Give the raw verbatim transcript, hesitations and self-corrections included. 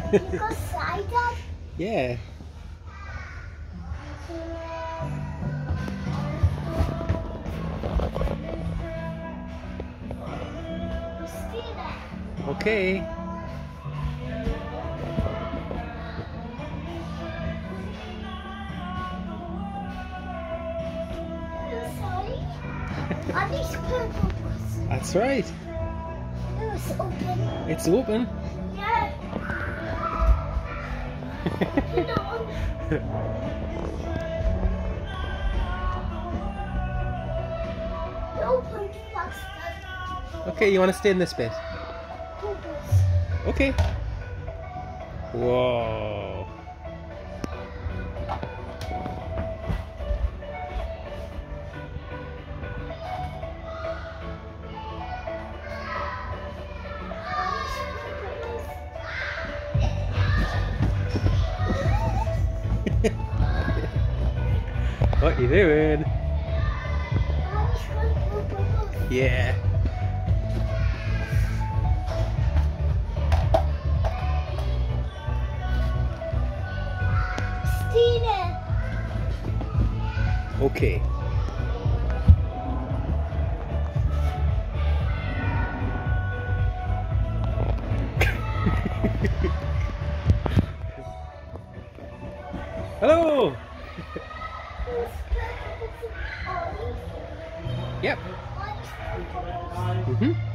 You go slide that? Yeah. Stay there. Okay. Oh, sorry. Are these purple books? That's right. Oh, it's open. It's open. Yeah. Open on. Open faster. Okay, you want to stay in this bit? Bubbles. Okay. Whoa. What you doing? Yeah. Stina. Okay. Hello. Yep. Mm-hmm.